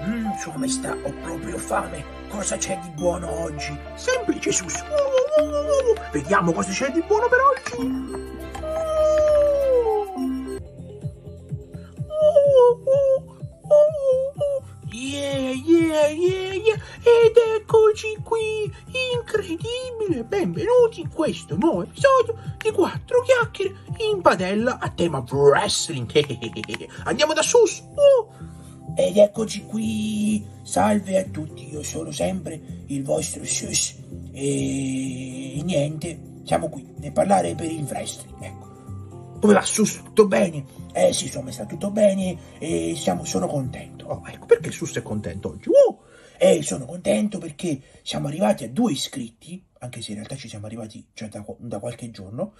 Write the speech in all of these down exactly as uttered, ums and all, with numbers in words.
Mmm, Sua Maestà, ho proprio fame. Cosa c'è di buono oggi? Semplice, Sus. Uh, uh, uh, uh. Vediamo cosa c'è di buono per oggi. Uh, uh, uh, uh. Yeah, yeah, yeah, yeah. Ed eccoci qui. Incredibile. Benvenuti in questo nuovo episodio di Quattro Chiacchiere in padella a tema wrestling. Andiamo da Sus. Uh. Ed eccoci qui, salve a tutti, io sono sempre il vostro Sus e niente, siamo qui a parlare per il wrestling, ecco. Come va Sus? Tutto bene? Eh sì, insomma, sta tutto bene e siamo, sono contento. Oh, ecco, perché Sus è contento oggi? Uh! Eh, sono contento perché siamo arrivati a due iscritti, anche se in realtà ci siamo arrivati già da, da qualche giorno,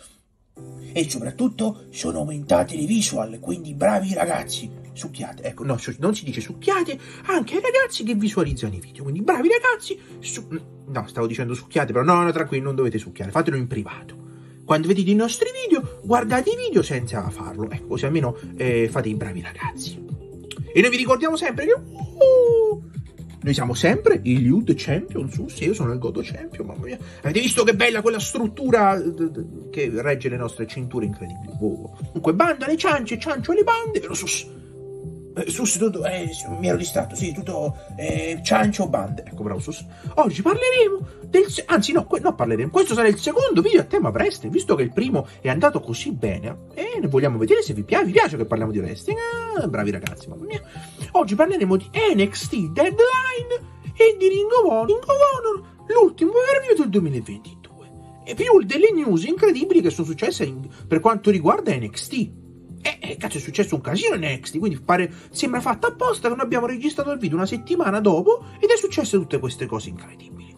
e soprattutto sono aumentate le visual, quindi bravi ragazzi, succhiate, ecco, no, non si dice succhiate, anche ai ragazzi che visualizzano i video, quindi bravi ragazzi, su... no, stavo dicendo succhiate, però no, no, tranquilli, non dovete succhiare, fatelo in privato. Quando vedete i nostri video, guardate i video senza farlo, ecco, così almeno eh, fate i bravi ragazzi. E noi vi ricordiamo sempre che... Uh, noi siamo sempre il Youth Champion, su, sì, io sono il Godo Champion, mamma mia. Avete visto che bella quella struttura che regge le nostre cinture incredibili? Wow. Comunque, banda alle ciance, ciancio alle bande, però sus... Eh, sus, tutto, eh, mi ero distratto, sì, tutto eh, ciancio, bande. Ecco, bravo, sus. Oggi parleremo del... Anzi, no, no, parleremo. Questo sarà il secondo video a tema wrestling, visto che il primo è andato così bene. E ne vogliamo vedere se vi piace. Vi piace che parliamo di wrestling? Ah, bravi ragazzi, mamma mia. Oggi parleremo di N X T Deadline e di Ring of Honor, Ring of Honor l'ultimo pay-per-view del duemilaventidue. E più delle news incredibili che sono successe in, per quanto riguarda N X T. E eh, cazzo, è successo un casino in N X T, quindi pare, sembra fatta apposta che noi abbiamo registrato il video una settimana dopo ed è successe tutte queste cose incredibili.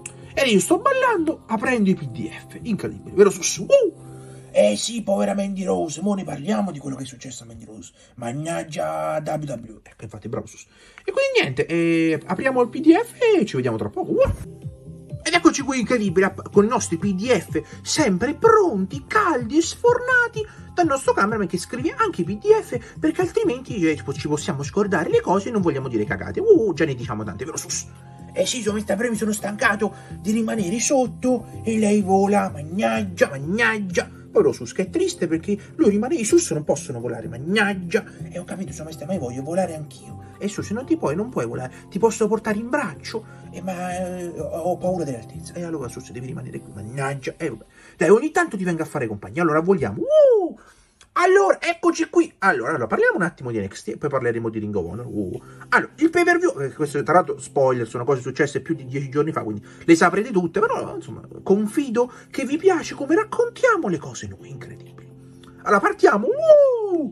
E io sto ballando aprendo i P D F, incredibile, vero Sus? Uh! Eh sì, povera Mandy Rose, mo ne parliamo di quello che è successo a Mandy Rose. Mannaggia W W E. Ecco, infatti, bravo Sus. E quindi niente, eh, apriamo il P D F e ci vediamo tra poco. Uh! Ed eccoci qui, incredibile, con i nostri P D F sempre pronti, caldi e sfornati dal nostro cameraman che scrive anche i P D F perché altrimenti eh, ci possiamo scordare le cose e non vogliamo dire cagate. Uh, già ne diciamo tante, vero Sus? Eh sì, sono mi sono stancato di rimanere sotto e lei vola, mannaggia, mannaggia. Povero Sus, che è triste perché lui rimane, i Sus non possono volare, mannaggia. E ho capito, insomma, ma io voglio volare anch'io. E Sus, non ti puoi, non puoi volare, ti posso portare in braccio, eh, ma eh, ho paura dell'altezza. E allora Sus, devi rimanere qui, mannaggia. Eh, vabbè. Dai, ogni tanto ti vengo a fare compagnia, allora vogliamo. Uh! Allora, eccoci qui. Allora, allora, parliamo un attimo di N X T e poi parleremo di Ring of Honor. Uh. Allora, il pay-per-view, eh, questo tra l'altro spoiler, sono cose successe più di dieci giorni fa, quindi le saprete tutte, però insomma, confido che vi piace come raccontiamo le cose noi, incredibili. Allora, partiamo. Uh.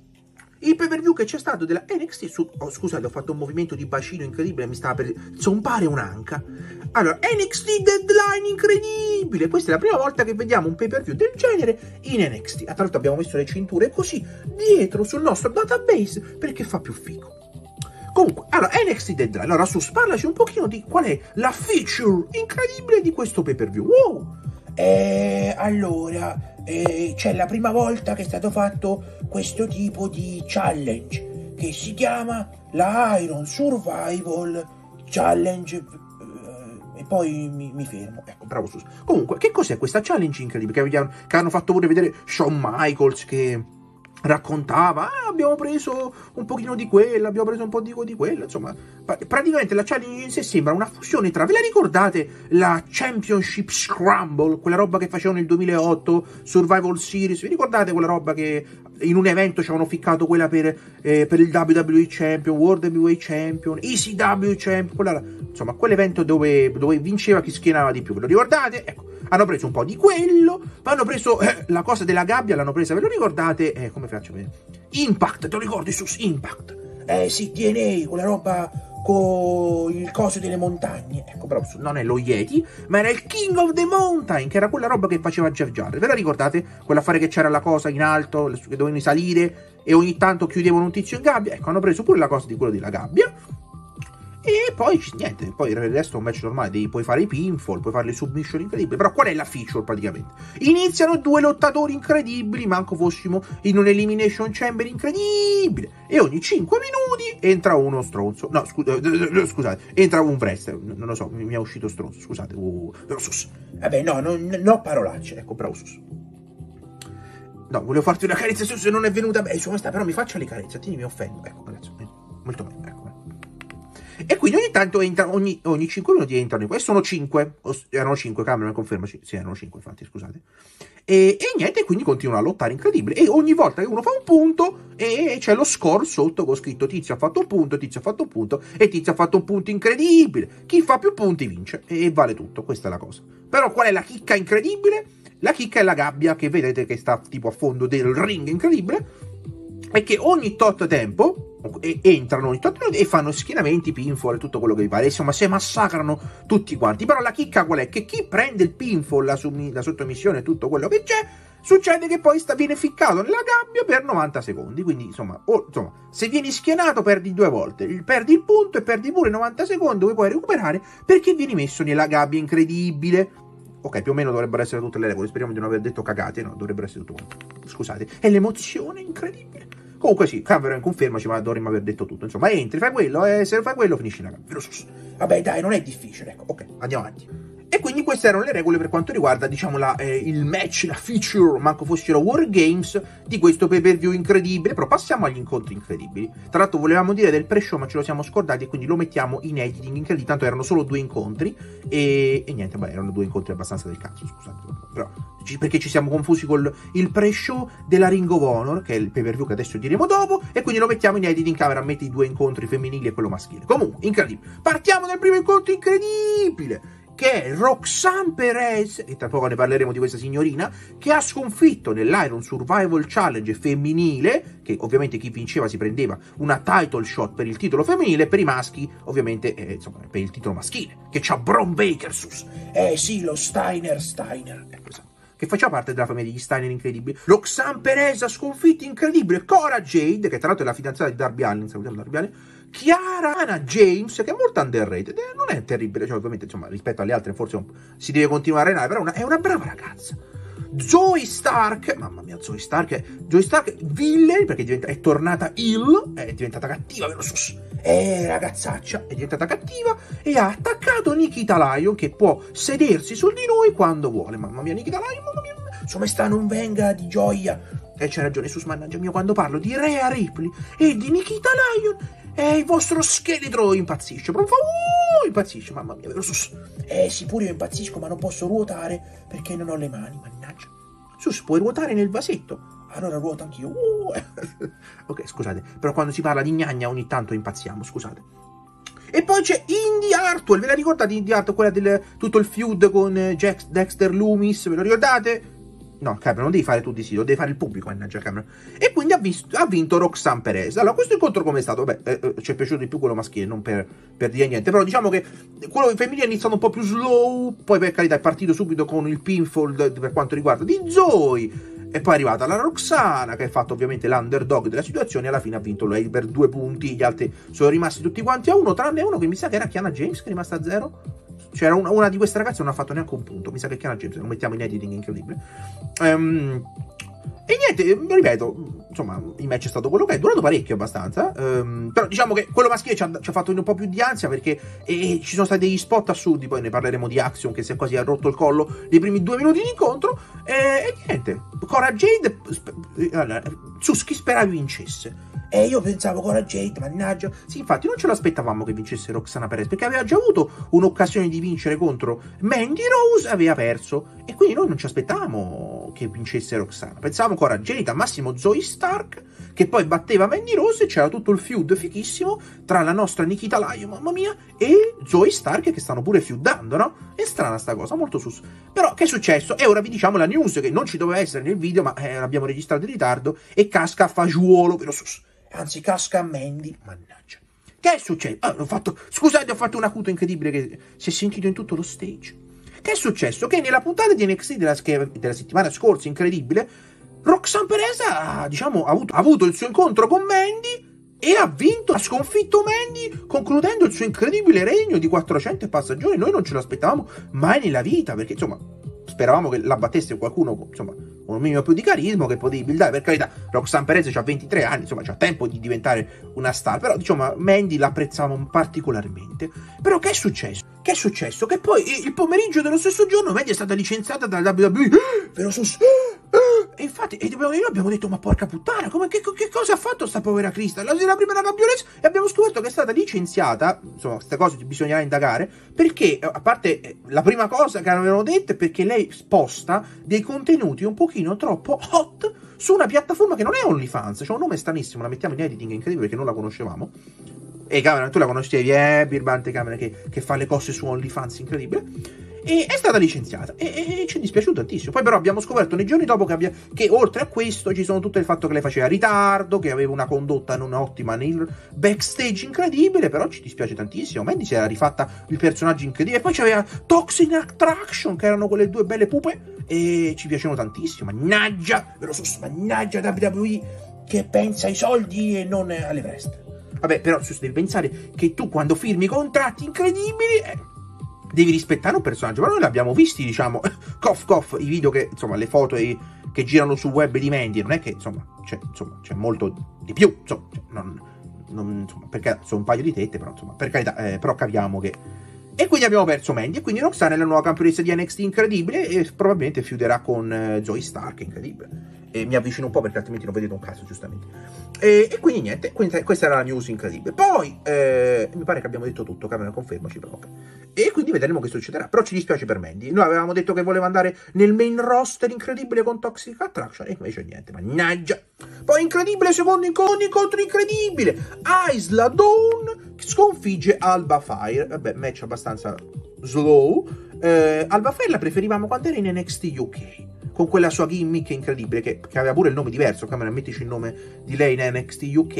Il pay-per-view che c'è stato della N X T su... Oh, scusate, ho fatto un movimento di bacino incredibile, mi stava per zompare un'anca. Allora, N X T Deadline incredibile! Questa è la prima volta che vediamo un pay-per-view del genere in N X T. Tra l'altro abbiamo messo le cinture così dietro sul nostro database perché fa più figo. Comunque, allora, N X T Deadline. Allora, Sus, parlaci un pochino di qual è la feature incredibile di questo pay-per-view. Wow! Eh, allora, eh, c'è la prima volta che è stato fatto questo tipo di challenge che si chiama la Iron Survival Challenge, eh, e poi mi, mi fermo. Ecco, bravo Sus. Comunque, che cos'è questa challenge incredibile che, che hanno fatto pure vedere Shawn Michaels che raccontava, ah, abbiamo preso un pochino di quella, abbiamo preso un po' di, di quella, insomma, praticamente la challenge in sé sembra una fusione tra, ve la ricordate la Championship Scramble, quella roba che facevano nel duemilaotto, Survival Series, vi ricordate quella roba che in un evento ci avevano ficcato quella per, eh, per il W W E Champion, World Heavyweight Champion, E C W Champion, quella, insomma, quell'evento dove, dove vinceva chi schienava di più, ve lo ricordate? Ecco, hanno preso un po' di quello, poi hanno preso eh, la cosa della gabbia, l'hanno presa, ve lo ricordate? Eh, come faccio a vedere? Impact, te lo ricordi su Impact? Eh sì, T N A, quella roba con il coso delle montagne. Ecco, però non è lo Yeti, ma era il King of the Mountain, che era quella roba che faceva Jeff Jarrett. Ve la ricordate? Quell'affare che c'era la cosa in alto, che dovevano salire e ogni tanto chiudevano un tizio in gabbia. Ecco, hanno preso pure la cosa di quello della gabbia. E poi niente, poi il resto è un match normale, devi, puoi fare i pinfall, puoi fare le submission incredibili, però qual è la feature praticamente? Iniziano due lottatori incredibili, manco fossimo in un elimination chamber incredibile, e ogni cinque minuti entra uno stronzo, no scu scusate, entra un wrestler, non lo so, mi, mi è uscito stronzo, scusate, uh, sus. Vabbè no, no, no parolacce, ecco, bravo sus. No, volevo farti una carezza su se non è venuta bene, insomma sta, però mi faccia le carezze, ti mi offendo, ecco, ragazzi, molto bene, ecco. E quindi ogni tanto entra, ogni, ogni cinque minuti entrano, e sono cinque, erano cinque, Cameron conferma, sì, erano cinque infatti, scusate. E, e niente, quindi continuano a lottare incredibile, e ogni volta che uno fa un punto, e c'è lo score sotto con scritto tizio ha fatto un punto, tizio ha fatto un punto, e tizio ha fatto un punto incredibile, chi fa più punti vince, e vale tutto, questa è la cosa. Però qual è la chicca incredibile? La chicca è la gabbia, che vedete che sta tipo a fondo del ring incredibile, è che ogni tot tempo e entrano ogni tot minuti e fanno schienamenti, pinfall e tutto quello che vi pare, insomma si massacrano tutti quanti. Però la chicca qual è? Che chi prende il pinfall, la, la sottomissione e tutto quello che c'è, succede che poi sta, viene ficcato nella gabbia per novanta secondi, quindi insomma, o, insomma se vieni schienato perdi due volte, perdi il punto e perdi pure novanta secondi dove puoi recuperare perché vieni messo nella gabbia incredibile. Ok, più o meno dovrebbero essere tutte le regole, speriamo di non aver detto cagate, no, dovrebbero essere tutto quanto. Scusate, è l'emozione incredibile. Comunque sì, Cameron confermaci, ma dovremmo aver detto tutto. Insomma, entri, fai quello, e se fai quello finisci la gabbia. Vabbè dai, non è difficile, ecco, ok, andiamo avanti. E quindi queste erano le regole per quanto riguarda, diciamo, la, eh, il match, la feature, manco fossero War Games, di questo pay-per-view incredibile. Però passiamo agli incontri incredibili. Tra l'altro volevamo dire del pre-show, ma ce lo siamo scordati, e quindi lo mettiamo in editing incredibile. Tanto erano solo due incontri, e, e niente, beh, erano due incontri abbastanza del cazzo, scusate. Però, perché ci siamo confusi con il pre-show della Ring of Honor, che è il pay-per-view che adesso diremo dopo, e quindi lo mettiamo in editing camera, metti i due incontri femminili e quello maschile. Comunque, incredibile. Partiamo dal primo incontro incredibile, che è Roxanne Perez, e tra poco ne parleremo di questa signorina, che ha sconfitto nell'Iron Survival Challenge femminile, che ovviamente chi vinceva si prendeva una title shot per il titolo femminile, per i maschi ovviamente eh, insomma per il titolo maschile, che c'ha Bron Baker sus. Eh sì, lo Steiner Steiner, ecco, esatto, che faceva parte della famiglia degli Steiner incredibili. Roxanne Perez ha sconfitto incredibile Cora Jade, che tra l'altro è la fidanzata di Darby Allin, salutiamo Darby Allin, Kiara James, che è molto underrated, eh, non è terribile, cioè ovviamente insomma rispetto alle altre forse un, si deve continuare a allenare, però una, è una brava ragazza. Zoe Stark, mamma mia, Zoe Stark, Zoe Stark villain, perché diventa, è tornata heel, è diventata cattiva, vero sus? Eh, ragazzaccia, è diventata cattiva e ha attaccato Nikita Lion, che può sedersi su di noi quando vuole. Mamma mia, Nikita Lion, mamma mia, insomma sta non venga di gioia. E eh, c'è ragione, sus, mannaggia mio, quando parlo di Rhea Ripley e di Nikita Lion, e il vostro scheletro impazzisce, proprio uh, impazzisce, mamma mia, vero sus? Eh sì, pure io impazzisco, ma non posso ruotare perché non ho le mani, mannaggia. Sus, puoi ruotare nel vasetto? Allora ruoto anch'io. Uh. Ok, scusate, però quando si parla di gnagna ogni tanto impazziamo, scusate. E poi c'è Indi Hartwell, ve la ricordate Indi Hartwell, quella del tutto il feud con Jax, Dexter Loomis, ve lo ricordate? No, Cameron, non devi fare tu di sì, lo devi fare il pubblico, mannaggia Cameron. E quindi ha, visto, ha vinto Roxanne Perez. Allora, questo incontro come è stato? Beh, eh, ci è piaciuto di più quello maschile, non per, per dire niente. Però diciamo che quello femminile è iniziato un po' più slow, poi per carità è partito subito con il pinfall per quanto riguarda di Zoe, e poi è arrivata la Roxana, che ha fatto ovviamente l'underdog della situazione, e alla fine ha vinto lei per due punti, gli altri sono rimasti tutti quanti a uno, tranne uno che mi sa che era Kiana James, che è rimasta a zero. C'era una, una di queste ragazze non ha fatto neanche un punto, mi sa che Kiana James, lo mettiamo in editing incredibile. Um, e niente, ripeto, insomma, il match è stato quello che è, durato parecchio abbastanza, um, però diciamo che quello maschile ci ha, ci ha fatto un po' più di ansia, perché e, ci sono stati degli spot assurdi, poi ne parleremo di Axiom, che si è quasi ha rotto il collo nei primi due minuti di incontro, e, e niente, Cora Jade, allora, Sus, chi speravi vincesse? E io pensavo Cora Jade, mannaggia. Sì, infatti non ce l'aspettavamo che vincesse Roxana Perez, perché aveva già avuto un'occasione di vincere contro Mandy Rose, aveva perso, e quindi noi non ci aspettavamo che vincesse Roxana. Pensavamo Cora Jade, al massimo Zoe Stark, che poi batteva Mandy Rose, e c'era tutto il feud fichissimo tra la nostra Nikita Lion, mamma mia, e Zoe Stark, che stanno pure feudando, no? È strana sta cosa, molto sus. Però che è successo? E ora vi diciamo la news, che non ci doveva essere nel video, ma eh, l'abbiamo registrato in ritardo, e casca a fagiolo, vero sus. Anzi, casca a Mandy, mannaggia. Che è successo? Ah, ho fatto, scusate, ho fatto un acuto incredibile che si è sentito in tutto lo stage. Che è successo? Che nella puntata di N X T della, della settimana scorsa, incredibile, Roxanne Perez ha, diciamo, ha avuto, ha avuto il suo incontro con Mandy, e ha vinto, ha sconfitto Mandy, concludendo il suo incredibile regno di quattrocento e passa giorni. Noi non ce lo aspettavamo mai nella vita, perché insomma speravamo che la battesse qualcuno, insomma, con un minimo più di carisma, che potevi buildare. Per carità, Roxanne Perez ha ventitré anni, insomma, c'ha tempo di diventare una star, però diciamo Mandy l'apprezzavamo particolarmente. Però che è successo? Che è successo? Che poi il pomeriggio dello stesso giorno Mandy è stata licenziata dalla W W E, vero sus? E infatti, e noi abbiamo detto, ma porca puttana, come, che, che cosa ha fatto sta povera Crystal? La, la prima campionessa, e abbiamo scoperto che è stata licenziata, insomma, queste cose bisognerà indagare, perché, a parte, la prima cosa che avevano detto è perché lei sposta dei contenuti un pochino troppo hot su una piattaforma che non è OnlyFans, c'è un nome stranissimo, la mettiamo in editing, è incredibile perché non la conoscevamo. E Cameron, tu la conoscevi, eh, Birbante Cameron, che, che fa le cose su OnlyFans, incredibile. E è stata licenziata e, e, e ci è dispiaciuto tantissimo. Poi però abbiamo scoperto nei giorni dopo che, abbia, che oltre a questo ci sono tutto il fatto che lei faceva ritardo, che aveva una condotta non ottima nel backstage incredibile. Però ci dispiace tantissimo. Mandy si era rifatta il personaggio incredibile. E poi c'aveva Toxic Attraction, che erano quelle due belle pupe, e ci piacevano tantissimo. Mannaggia, vero sus, mannaggia W W E, che pensa ai soldi e non alle feste. Vabbè, però sus, devi pensare che tu quando firmi contratti incredibili eh, devi rispettare un personaggio. Ma noi l'abbiamo visti, diciamo, cough cough, i video che, insomma, le foto e, che girano sul web di Mandy, non è che, insomma, c'è insomma, c'è molto di più, insomma, cioè, non, non, insomma, perché sono un paio di tette, però, insomma, per carità, eh, però capiamo che... E quindi abbiamo perso Mandy, e quindi Roxanne è la nuova campionessa di N X T incredibile, e probabilmente fiuderà con eh, Zoe Stark, incredibile. E mi avvicino un po' perché altrimenti non vedete un cazzo, giustamente. E, e quindi niente, quindi, questa era la news incredibile. Poi, eh, mi pare che abbiamo detto tutto, Cameron, confermaci, però, ok. E quindi vedremo che succederà. Però ci dispiace per Mandy. Noi avevamo detto che voleva andare nel main roster incredibile con Toxic Attraction, e invece niente, mannaggia. Poi incredibile, secondo incontro, incontro incredibile. Isla Dawn sconfigge Alba Fire. Vabbè, match abbastanza slow. Eh, Alba Fire la preferivamo quando era in N X T U K, con quella sua gimmick incredibile, che, che aveva pure il nome diverso. Cameron, mettici il nome di lei in N X T U K.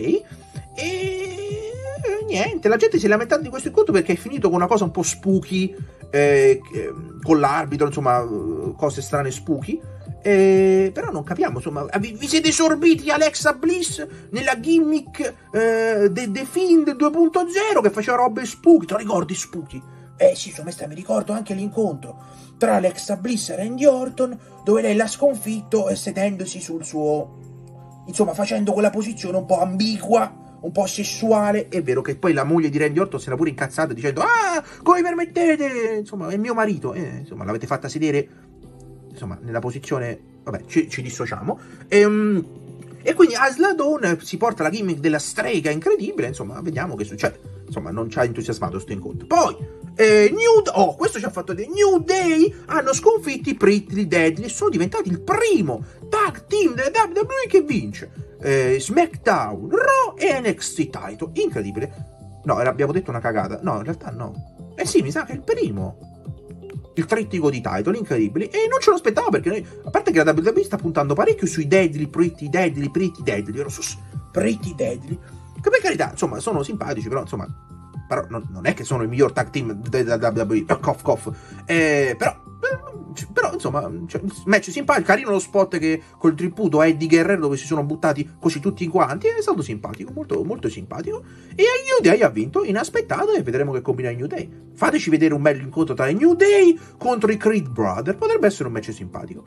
E niente, la gente si è lamentata di questo incontro perché è finito con una cosa un po' spooky, eh, con l'arbitro, insomma, cose strane spooky. Eh, però non capiamo, insomma, vi, vi siete sorbiti Alexa Bliss nella gimmick eh, The, The Fiend due punto zero, che faceva robe spooky. Te lo ricordi spooky? Eh sì, insomma, mi ricordo anche l'incontro tra Alexa Bliss e Randy Orton, dove lei l'ha sconfitto e sedendosi sul suo, insomma, facendo quella posizione un po' ambigua, un po' sessuale. È vero che poi la moglie di Randy Orton si era pure incazzata dicendo: ah, come permettete, insomma, è mio marito, eh, insomma, l'avete fatta sedere, insomma, nella posizione, vabbè, ci, ci dissociamo. E, um, e quindi Isla Dawn si porta la gimmick della strega incredibile, insomma, vediamo che succede. Insomma, non ci ha entusiasmato questo incontro. Poi, eh, New, oh, questo ci ha fatto vedere. New Day hanno sconfitto i Pretty Deadly e sono diventati il primo tag team della W W E che vince eh, SmackDown, Raw e N X T title. Incredibile. No, abbiamo detto una cagata. No, in realtà no. Eh sì, mi sa che è il primo. Il trittico di title, incredibile. E non ce lo aspettavo, perché noi, a parte che la W W E sta puntando parecchio sui Deadly, Pretty Deadly, Pretty Deadly, ero su Pretty Deadly, che per carità, insomma, sono simpatici, però, insomma, però non, non è che sono il miglior tag team della W W E, cough cough, eh, però, però, insomma, cioè, match simpatico, carino lo spot che col tributo a Eddie Guerrero, dove si sono buttati così tutti quanti, è stato simpatico, molto, molto simpatico, e New Day ha vinto, inaspettato, e vedremo che combina New Day. Fateci vedere un bel incontro tra New Day contro i Creed Brothers, potrebbe essere un match simpatico.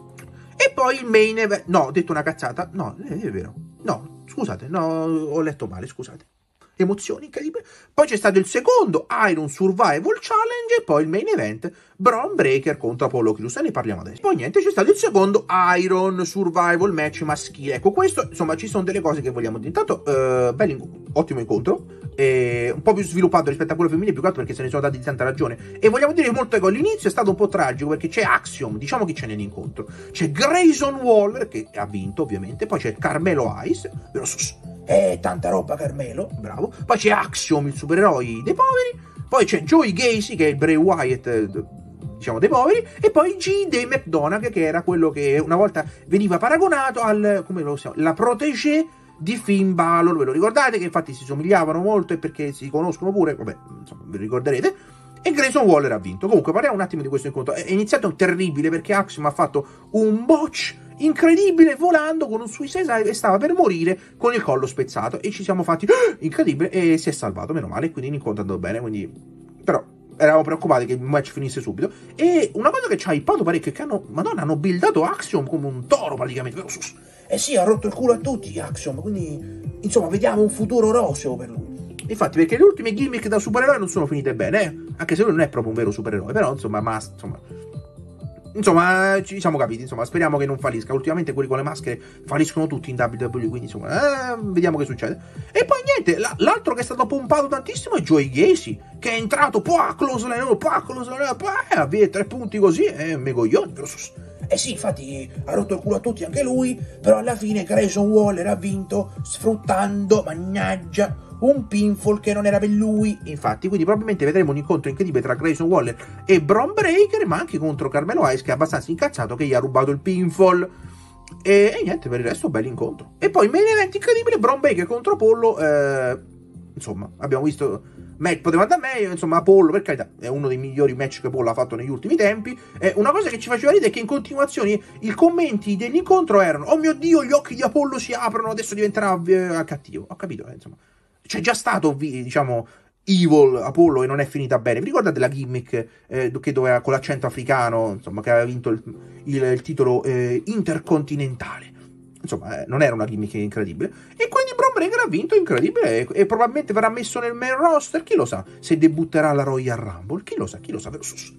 E poi il main event, no, ho detto una cazzata, no, è vero, no, scusate, no, ho letto male, scusate. Emozioni incredibili. Poi c'è stato il secondo Iron Survival Challenge, e poi il main event Bron Breakker contro Apollo Crews, e ne parliamo adesso. Poi niente, c'è stato il secondo Iron Survival match maschile. Ecco, questo, insomma, ci sono delle cose che vogliamo dire. Intanto, uh, bello, ottimo incontro, eh, un po' più sviluppato rispetto a quello femminile, più che altro perché se ne sono dati di tanta ragione. E vogliamo dire molto che all'inizio è stato un po' tragico, perché c'è Axiom, diciamo chi c'è nell'incontro. C'è Grayson Waller, che ha vinto ovviamente, poi c'è Carmelo Hayes, però eh, tanta roba Carmelo, bravo. Poi c'è Axiom, il supereroe dei poveri. Poi c'è Joey Gacy, che è il Bray Wyatt, diciamo, dei poveri. E poi G. Day McDonagh, che era quello che una volta veniva paragonato al, come lo siamo, la protégé di Finn Balor. Ve lo ricordate? Che infatti si somigliavano molto, e perché si conoscono pure, vabbè, insomma, ve lo ricorderete. E Grayson Waller ha vinto. Comunque parliamo un attimo di questo incontro. È iniziato terribile perché Axiom ha fatto un botch incredibile, volando con un suicide e stava per morire con il collo spezzato, e ci siamo fatti, ah, incredibile, e si è salvato, meno male, quindi l'incontro è andato bene, quindi, però, eravamo preoccupati che il match finisse subito. E una cosa che ci ha hypato parecchio è che hanno, madonna, hanno buildato Axiom come un toro praticamente. Eh sì, ha rotto il culo a tutti Axiom, quindi insomma vediamo un futuro roseo per lui. Infatti, perché le ultime gimmick da supereroe non sono finite bene, eh? Anche se lui non è proprio un vero supereroe, però insomma, ma insomma, insomma, ci siamo capiti, insomma, speriamo che non fallisca. Ultimamente quelli con le maschere falliscono tutti in W W E, quindi insomma, eh, vediamo che succede. E poi niente, l'altro che è stato pompato tantissimo è Joey Gacy, che è entrato, poi close line, poi close line, poi aveva tre punti così, e megoglione. Eh sì, infatti ha rotto il culo a tutti anche lui, però alla fine Grayson Waller ha vinto sfruttando, mannaggia, un pinfall che non era per lui. Infatti, quindi probabilmente vedremo un incontro incredibile tra Grayson Waller e Bron Breakker, ma anche contro Carmelo Hayes, che è abbastanza incazzato che gli ha rubato il pinfall. E, e niente, per il resto bello incontro. E poi main event incredibile, Bron Breakker contro Apollo. Eh, insomma, abbiamo visto match, poteva andare meglio, insomma, Apollo, per carità, è uno dei migliori match che Apollo ha fatto negli ultimi tempi. Eh, una cosa che ci faceva ridere è che in continuazione i commenti dell'incontro erano: oh mio Dio, gli occhi di Apollo si aprono, adesso diventerà eh, cattivo. Ho capito, eh, insomma. C'è già stato, diciamo, Evil Apollo e non è finita bene. Vi ricordate la gimmick eh, che doveva, con l'accento africano, insomma, che aveva vinto il, il, il titolo eh, intercontinentale? Insomma, eh, non era una gimmick incredibile. E quindi Bron Breakker ha vinto, incredibile, e, e probabilmente verrà messo nel main roster. Chi lo sa? Se debutterà alla Royal Rumble, chi lo sa? Chi lo sa?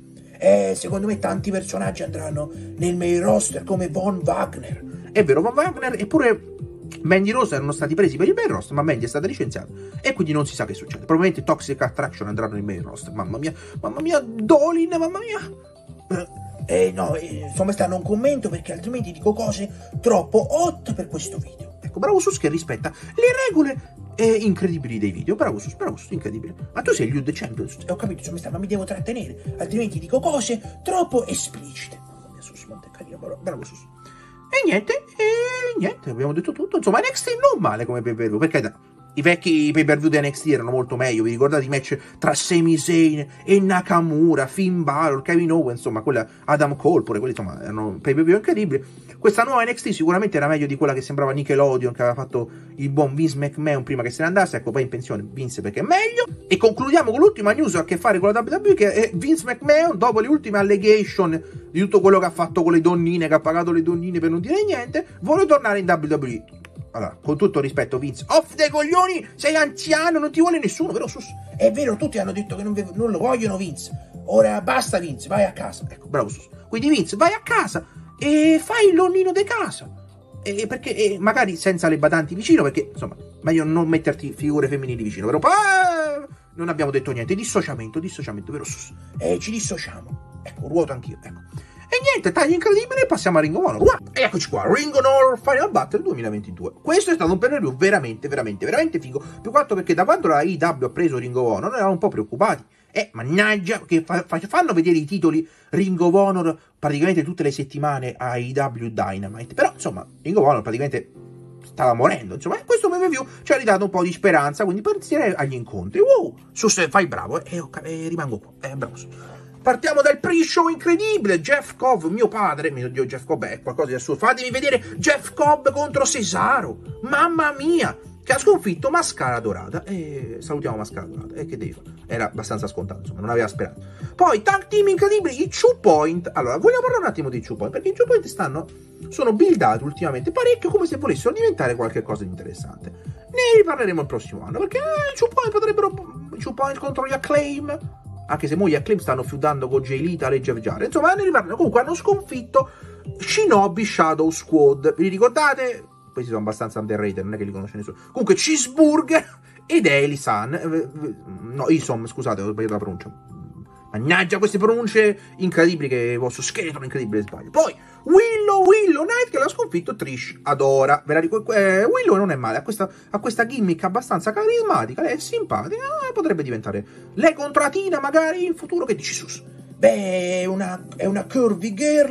Eh, secondo me tanti personaggi andranno nel main roster, come Von Wagner. È vero, Von Wagner, eppure Mandy Rose erano stati presi per il main roster, ma Mandy è stata licenziata e quindi non si sa che succede. Probabilmente Toxic Attraction andranno nel main roster. Mamma mia, mamma mia, Dolin, mamma mia. Eh no, eh, insomma stanno un commento, perché altrimenti dico cose troppo hot per questo video. Ecco, bravo Sus che rispetta le regole eh, incredibili dei video. Bravo Sus, bravo Sus, incredibile. Ma tu sei il U D Champions, eh, ho capito, insomma, sta, ma mi devo trattenere, altrimenti dico cose troppo esplicite. Mamma mia, Sus, Montecarino, bravo Sus. E niente, e niente, abbiamo detto tutto. Insomma, N X T non male come pay-per-view, perché i vecchi pay-per-view di N X T erano molto meglio. Vi ricordate i match tra Sami Zayn e Nakamura, Finn Balor, Kevin Owens, insomma, quella Adam Cole, pure quelli, insomma, erano pay-per-view incredibili. Questa nuova N X T sicuramente era meglio di quella che sembrava Nickelodeon, che aveva fatto il buon Vince McMahon prima che se ne andasse. Ecco, poi in pensione Vince perché è meglio. E concludiamo con l'ultima news che ha a che fare con la W W E, che è Vince McMahon, dopo le ultime allegation di tutto quello che ha fatto con le donnine, che ha pagato le donnine per non dire niente, vuole tornare in W W E. Allora, con tutto rispetto, Vince, off dei coglioni, sei anziano, non ti vuole nessuno, vero Sus? È vero, tutti hanno detto che non, non lo vogliono Vince. Ora basta Vince, vai a casa. Ecco, bravo Sus. Quindi Vince, vai a casa e fai il nonnino di casa. E perché, e magari senza le badanti vicino, perché, insomma, meglio non metterti figure femminili vicino, vero? Ah, non abbiamo detto niente, dissociamento, dissociamento, vero Sus? Eh, ci dissociamo. Ecco, ruoto anch'io, ecco. E niente, taglio incredibile, e passiamo a Ring of Honor. E eccoci qua, Ring of Honor Final Battle duemilaventidue. Questo è stato un pay-per-view veramente, veramente, veramente figo. Più che altro perché da quando la I W ha preso Ring of Honor eravamo un po' preoccupati. Eh, mannaggia, che fa, fa, fanno vedere i titoli Ring of Honor praticamente tutte le settimane a I W Dynamite. Però, insomma, Ring of Honor praticamente stava morendo, insomma. E questo pay-per-view ci ha ridato un po' di speranza, quindi partire agli incontri. Wow, Sus, fai bravo, eh, e rimango qua, eh, bravo Sus. Partiamo dal pre-show incredibile, Jeff Cobb, mio padre, mio Dio, Jeff Cobb è qualcosa di assurdo. Fatemi vedere Jeff Cobb contro Cesaro, mamma mia, che ha sconfitto Mascara Dorata. E salutiamo Mascara Dorata, e che devi fare? Era abbastanza scontato, insomma, non aveva speranza. Poi, tag team incredibili, i Two Point. Allora, vogliamo parlare un attimo dei Two Point, perché i Two Point stanno, sono buildati ultimamente parecchio come se volessero diventare qualcosa di interessante. Ne riparleremo il prossimo anno, perché eh, i Two Point potrebbero, i Two Point contro gli Acclaim, anche se mo gli Acclaim stanno feudando con Jay Lita e Jeff Jarrett. Insomma, ne riparleremo. Comunque hanno sconfitto Shinobi Shadow Squad. Vi ricordate? Questi sono abbastanza underrated, non è che li conosce nessuno. Comunque Cheeseburger ed Eli-san. No, Isom, scusate, ho sbagliato la pronuncia. Mannaggia, queste pronunce incredibili, che vostro scheletro incredibile sbaglio. Poi Willow, Willow Knight, che l'ha sconfitto Trish Adora. Ve la ricordo, eh, Willow non è male, ha questa, ha questa gimmick abbastanza carismatica, lei è simpatica, eh, potrebbe diventare lei contro Atina magari in futuro. Che dici Sus? Beh, è una, è una curvy girl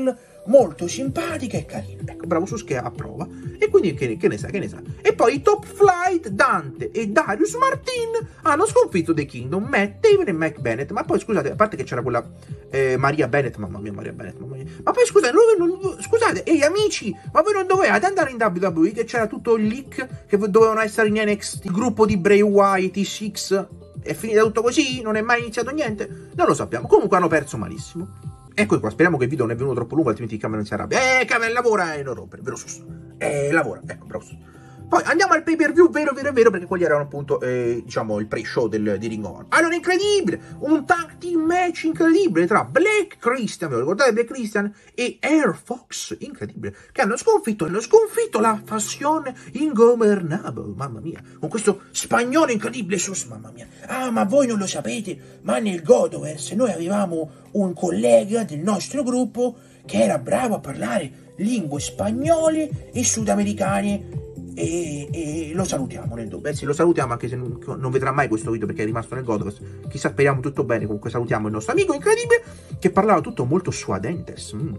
molto simpatica e carina. Ecco, bravo Sus che approva. E quindi che, che ne sa, che ne sa. E poi i Top Flight, Dante e Darius Martin hanno sconfitto The Kingdom, Matt Taven e Mike Bennett. Ma poi scusate, a parte che c'era quella eh, Maria Bennett, mamma mia, Maria Bennett, mamma mia. Ma poi scusate, non, non, scusate, ehi amici, ma voi non dovevate andare in W W E, che c'era tutto il leak che dovevano essere in N X T, il gruppo di Bray Wyatt, i Six. È finita tutto così? Non è mai iniziato niente? Non lo sappiamo. Comunque hanno perso malissimo. Ecco qua, speriamo che il video non è venuto troppo lungo, altrimenti il camera non si arrabbia. Eh, camera, lavora e non rompere, vero Sus? Eh, lavora, ecco, bravo Sus. Poi andiamo al pay per view, vero, vero, vero, perché quelli erano appunto, eh, diciamo, il pre-show del, di Ring of Honor. Allora, incredibile! Un tag team match incredibile tra Black Christian, ve lo ricordate, Black Christian e Air Fox, incredibile, che hanno sconfitto, hanno sconfitto la fazione Ingovernable, mamma mia, con questo spagnolo incredibile, Sus, mamma mia. Ah, ma voi non lo sapete, ma nel Godoverse noi avevamo un collega del nostro gruppo che era bravo a parlare lingue spagnole e sudamericane. E, e lo salutiamo nel dubbio. Eh sì, lo salutiamo anche se non, non vedrà mai questo video perché è rimasto nel Godoverse. Chissà, speriamo tutto bene. Comunque salutiamo il nostro amico incredibile che parlava tutto molto suadentes. Mm.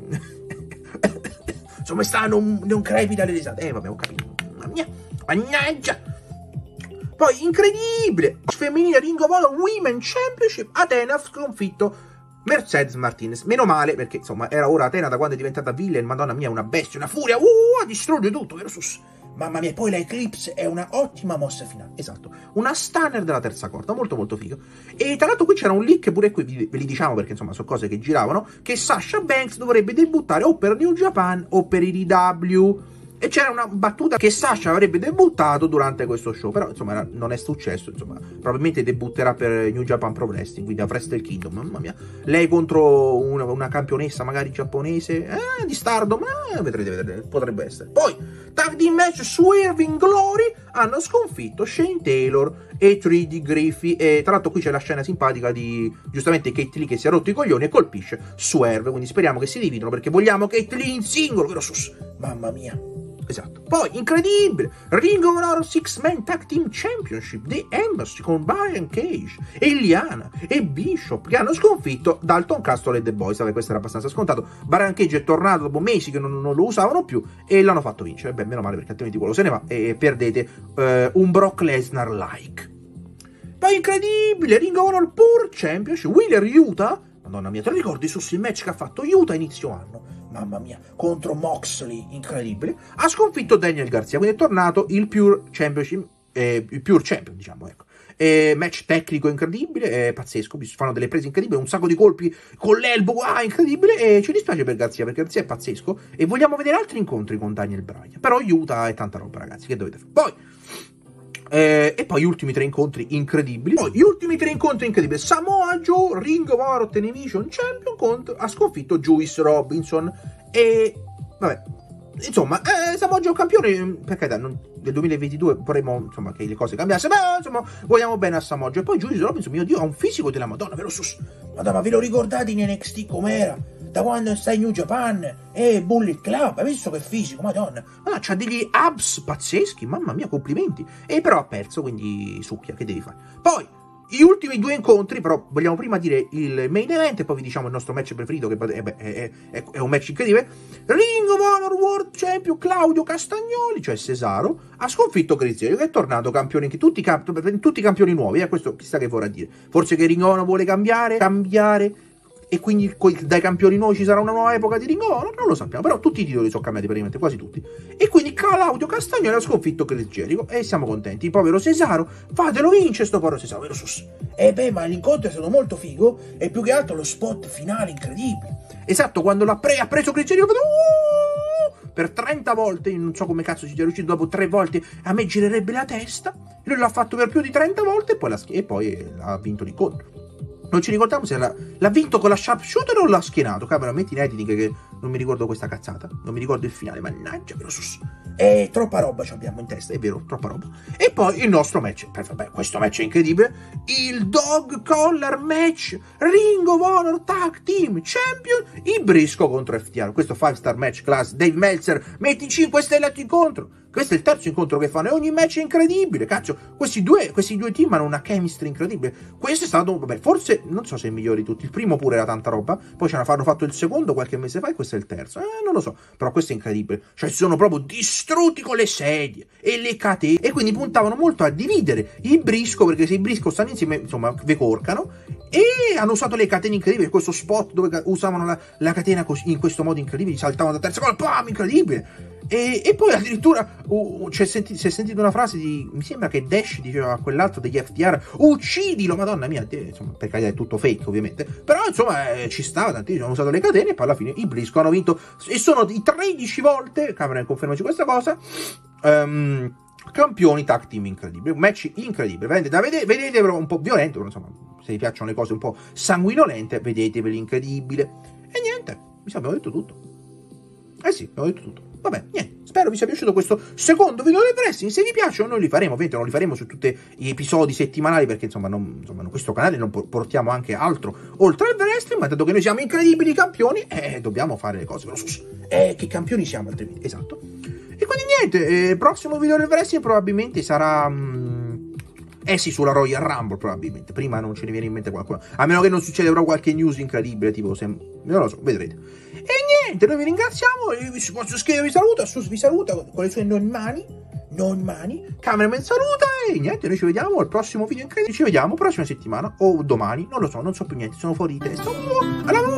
Insomma, sta non, non crepita le risate. Eh vabbè, ho capito. Mamma mia, mannaggia. Poi incredibile, femminile Ring of Honor Women Championship, Athena ha sconfitto Mercedes Martinez. Meno male, perché insomma era ora Athena da quando è diventata villain, madonna mia, una bestia, una furia, uh, distrugge tutto, vero Sus? Mamma mia, poi la Eclipse è una ottima mossa finale, esatto, una stunner della terza corda, molto molto figo. E tra l'altro qui c'era un leak, pure qui ve li diciamo perché insomma sono cose che giravano, che Sasha Banks dovrebbe debuttare o per New Japan o per I D W. E c'era una battuta che Sasha avrebbe debuttato durante questo show, però insomma era, non è successo, insomma, probabilmente debutterà per New Japan Pro Wrestling, quindi a Wrestle Kingdom, mamma mia. Lei contro una, una campionessa magari giapponese, eh, di Stardom, eh, vedrete, vedrete, potrebbe essere. Poi, tag team match, Swerving Glory hanno sconfitto Shane Taylor e tre D Griffey, e tra l'altro qui c'è la scena simpatica di, giustamente, Kate Lee che si è rotto i coglioni e colpisce Swerve, quindi speriamo che si dividono perché vogliamo Kate Lee in singolo, vero Sus? Mamma mia. Esatto. Poi, incredibile, Ring of Honor Six Man Tag Team Championship, The Embassy con Brian Cage, Eliana e Bishop, che hanno sconfitto Dalton Castle e The Boys. Vabbè, questo era abbastanza scontato. Brian Cage è tornato dopo mesi che non, non lo usavano più e l'hanno fatto vincere. Beh, meno male, perché altrimenti quello se ne va e perdete eh, un Brock Lesnar-like. Poi, incredibile, Ring of Honor Pure Championship, Wheeler Yuta, madonna mia, te lo ricordi su il match che ha fatto Yuta a inizio anno? Mamma mia, contro Moxley, incredibile, ha sconfitto Daniel Garcia, quindi è tornato il Pure Championship, eh, il Pure Champion, diciamo, ecco. Eh, match tecnico incredibile, eh, pazzesco, fanno delle prese incredibili, un sacco di colpi con l'elbow, ah, incredibile, e ci dispiace per Garcia, perché Garcia è pazzesco, e vogliamo vedere altri incontri con Daniel Bryan, però Yuta è tanta roba, ragazzi, che dovete fare? Poi, Eh, e poi gli ultimi tre incontri incredibili. Poi gli ultimi tre incontri incredibili. Samoa Joe, Ring of Honor Television Champion, contro, ha sconfitto Juice Robinson. E vabbè, insomma, eh, Samoa Joe campione. Per carità, non, nel duemilaventidue vorremmo insomma che le cose cambiassero, ma insomma vogliamo bene a Samoa Joe. E poi Juice Robinson, mio Dio, ha un fisico della Madonna, vero Sus? Madonna, ve lo ricordate in N X T com'era? Da quando stai in New Japan e eh, Bullet Club, hai visto che fisico, madonna, ma c'ha degli abs pazzeschi, mamma mia, complimenti. E però ha perso, quindi succhia, che devi fare? Poi gli ultimi due incontri, però vogliamo prima dire il main event e poi vi diciamo il nostro match preferito, che eh beh, è, è, è un match incredibile. Ring of Honor World Champion Claudio Castagnoli, cioè Cesaro, ha sconfitto Grizzly, che è tornato campione in tutti, in tutti i campioni nuovi, eh, questo chissà che vorrà dire. Forse che Ring of Honor vuole cambiare, cambiare, e quindi dai campioni nuovi ci sarà una nuova epoca di Ring of Honor? Non lo sappiamo, però tutti i titoli sono cambiati praticamente, quasi tutti. E quindi Claudio Castagnoli ha sconfitto Chris Jericho e siamo contenti. Il povero Cesaro, fatelo vincere sto povero Cesaro, vero Sus? E beh, ma l'incontro è stato molto figo e più che altro lo spot finale incredibile. Esatto, quando l'ha pre ha preso Chris Jericho, uh, per trenta volte, non so come cazzo ci sia riuscito, dopo tre volte a me girerebbe la testa. Lui l'ha fatto per più di trenta volte e poi, la, e poi ha vinto l'incontro. Non ci ricordiamo se l'ha vinto con la sharpshooter o l'ha schienato. Camera, metti in editing che non mi ricordo questa cazzata. Non mi ricordo il finale, mannaggia, vero Sus? E troppa roba ci abbiamo in testa, è vero, troppa roba. E poi il nostro match, vabbè, questo match è incredibile. Il Dog Collar Match, Ring of Honor Tag Team Champion, il Briscoe contro F T R. Questo five star match class, Dave Meltzer, metti cinque stelle a tuo incontro. Questo è il terzo incontro che fanno e ogni match è incredibile, cazzo. Questi due, questi due team hanno una chemistry incredibile. Questo è stato, vabbè, forse, non so se è il migliore di tutti. Il primo pure era tanta roba, poi ce ne hanno fatto il secondo qualche mese fa e questo è il terzo. Eh, non lo so, però questo è incredibile. Cioè, si sono proprio distrutti con le sedie e le catene. E quindi puntavano molto a dividere i Briscoe, perché se i Briscoe stanno insieme, insomma, ve corcano. E hanno usato le catene incredibili, questo spot dove usavano la, la catena così, in questo modo incredibile, saltavano da terza cosa, pam, incredibile. E, e poi addirittura uh, si, è senti, si è sentita una frase di, mi sembra che Dash diceva a quell'altro degli F D R, uccidilo, madonna mia, te, insomma, per carità è tutto fake ovviamente, però insomma eh, ci stava tantissimo, hanno usato le catene e poi alla fine i Briscoe hanno vinto e sono di tredici volte, Cameron confermaci questa cosa, um, campioni tag team incredibili, un match incredibile, vedete, da vedere, vedetevelo, un po' violento, però insomma, se vi piacciono le cose un po' sanguinolente, vedeteveli, incredibile. E niente, mi sa abbiamo detto tutto. Eh sì, abbiamo detto tutto. Vabbè, niente, spero vi sia piaciuto questo secondo video del wrestling. Se vi piacciono noi li faremo, ovviamente non li faremo su tutti gli episodi settimanali, perché insomma, non, insomma in questo canale non portiamo anche altro oltre al wrestling, ma dato che noi siamo incredibili campioni, eh, dobbiamo fare le cose grosse. Eh, che campioni siamo altrimenti, esatto. E quindi niente, il eh, prossimo video del wrestling probabilmente sarà... Mh, eh sì, sulla Royal Rumble probabilmente, prima non ce ne viene in mente qualcuno, a meno che non succeda però qualche news incredibile, tipo se... non lo so, vedrete. E niente, noi vi ringraziamo, io vi posso scrivere, vi saluta, Sus vi saluta con le sue non mani, non mani, Cameraman saluta e niente, noi ci vediamo al prossimo video incredibile, ci vediamo prossima settimana o domani, non lo so, non so più niente, sono fuori di testa. Alla